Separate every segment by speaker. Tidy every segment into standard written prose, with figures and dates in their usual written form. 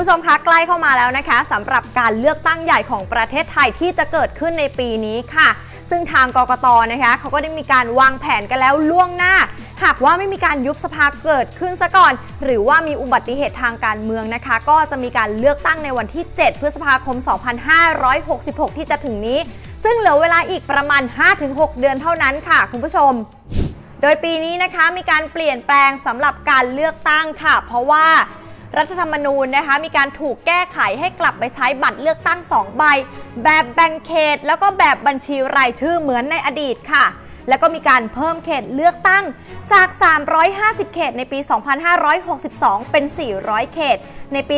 Speaker 1: ผู้ชมคะใกล้เข้ามาแล้วนะคะสำหรับการเลือกตั้งใหญ่ของประเทศไทยที่จะเกิดขึ้นในปีนี้ค่ะซึ่งทางกกต.นะคะเขาก็ได้มีการวางแผนกันแล้วล่วงหน้าหากว่าไม่มีการยุบสภาเกิดขึ้นซะก่อนหรือว่ามีอุบัติเหตุทางการเมืองนะคะก็จะมีการเลือกตั้งในวันที่ 7 พฤษภาคม 2566 ที่จะถึงนี้ซึ่งเหลือเวลาอีกประมาณ 5-6 เดือนเท่านั้นค่ะคุณผู้ชมโดยปีนี้นะคะมีการเปลี่ยนแปลงสำหรับการเลือกตั้งค่ะเพราะว่ารัฐธรรมนูญนะคะมีการถูกแก้ไขให้กลับไปใช้บัตรเลือกตั้ง2ใบแบบแบ่งเขตแล้วก็แบบบัญชีรายชื่อเหมือนในอดีตค่ะแล้วก็มีการเพิ่มเขตเลือกตั้งจาก350เขตในปี 2562 เป็น400เขตในปี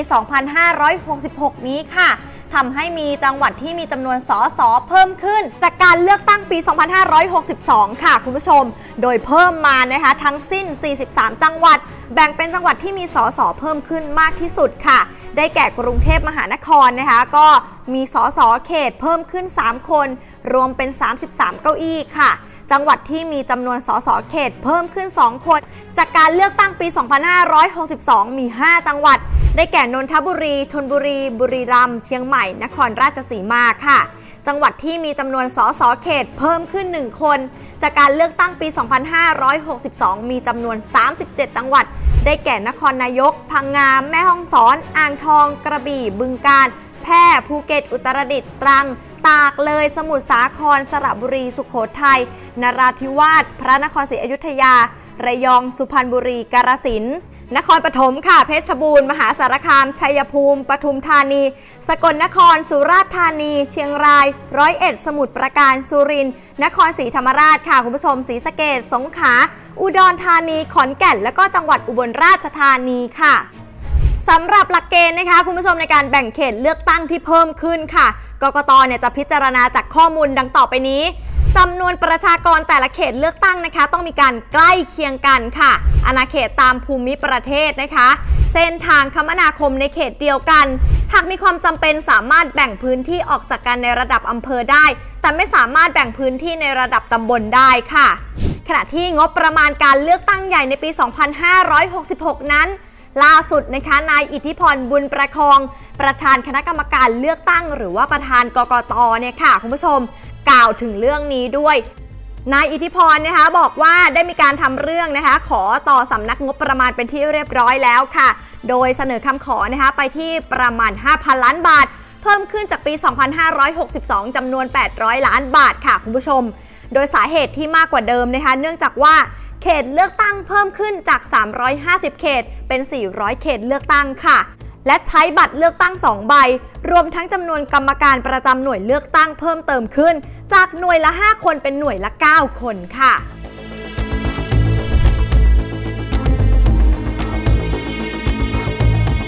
Speaker 1: 2566 นี้ค่ะทำให้มีจังหวัดที่มีจำนวนสสเพิ่มขึ้นจากการเลือกตั้งปี 2562 ค่ะคุณผู้ชมโดยเพิ่มมานะคะทั้งสิ้น43จังหวัดแบ่งเป็นจังหวัดที่มีสสเพิ่มขึ้นมากที่สุดค่ะได้แก่กรุงเทพมหานครนะคะก็มีสสเขตเพิ่มขึ้น3คนรวมเป็น33เก้าอี้ค่ะจังหวัดที่มีจำนวนสสเขตเพิ่มขึ้น2คนจากการเลือกตั้งปี 2562 มี 5 จังหวัดได้แก่นนทบุรีชลบุรีบุรีรัมย์เชียงใหม่นครราชสีมาค่ะจังหวัดที่มีจำนวนสสเขตเพิ่มขึ้น1คนจากการเลือกตั้งปี 2562 มีจำนวน37จังหวัดได้แก่นครนายกพังงาแม่ฮ่องสอนอ่างทองกระบี่บึงกาฬแพร่ภูเก็ตอุตรดิตถ์ตรังตากเลยสมุทรสาครสระบุรีสุโขทัยนราธิวาสพระนครศรีอยุธยาระยองสุพรรณบุรีกาฬสินธุ์นครปฐมค่ะเพชรบูรณ์มหาสารคามชัยภูมิปทุมธานีสกลนครสุราษฎร์ธานีเชียงราย101สมุทรปราการสุรินทร์นครศรีธรรมราชค่ะคุณผู้ชมศรีสะเกษสงขลาอุดรธานีขอนแก่นและก็จังหวัดอุบลราชธานีค่ะสำหรับหลักเกณฑ์นะคะคุณผู้ชมในการแบ่งเขตเลือกตั้งที่เพิ่มขึ้นค่ะกกต.จะพิจารณาจากข้อมูลดังต่อไปนี้จำนวนประชากรแต่ละเขตเลือกตั้งนะคะต้องมีการใกล้เคียงกันค่ะอาณาเขตตามภูมิประเทศนะคะเส้นทางคมนาคมในเขตเดียวกันหากมีความจำเป็นสามารถแบ่งพื้นที่ออกจากกันในระดับอำเภอได้แต่ไม่สามารถแบ่งพื้นที่ในระดับตำบลได้ค่ะขณะที่งบประมาณการเลือกตั้งใหญ่ในปี 2566 นั้นล่าสุดนะคะนายอิทธิพรบุญประคองประธานคณะกรรมการเลือกตั้งหรือว่าประธานกกต.เนี่ยค่ะคุณผู้ชมกล่าวถึงเรื่องนี้ด้วยนายอิทธิพรนะคะบอกว่าได้มีการทำเรื่องนะคะขอต่อสำนักงบประมาณเป็นที่เรียบร้อยแล้วค่ะโดยเสนอคำขอนะคะไปที่ประมาณ 5,000 ล้านบาทเพิ่มขึ้นจากปี 2562 จำนวน 800 ล้านบาทค่ะคุณผู้ชมโดยสาเหตุที่มากกว่าเดิมนะคะเนื่องจากว่าเขตเลือกตั้งเพิ่มขึ้นจาก350เขตเป็น400เขตเลือกตั้งค่ะและใช้บัตรเลือกตั้ง2ใบรวมทั้งจำนวนกรรมการประจำหน่วยเลือกตั้งเพิ่มเติมขึ้นจากหน่วยละ5คนเป็นหน่วยละ9คนค่ะ